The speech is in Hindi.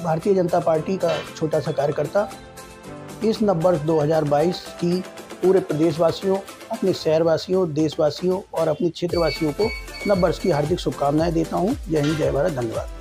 भारतीय जनता पार्टी का छोटा सा कार्यकर्ता। इस नववर्ष 2022 की पूरे प्रदेशवासियों, अपने शहरवासियों, देशवासियों और अपने क्षेत्रवासियों को नववर्ष की हार्दिक शुभकामनाएं देता हूं। जय हिंद, जय भारत, धन्यवाद।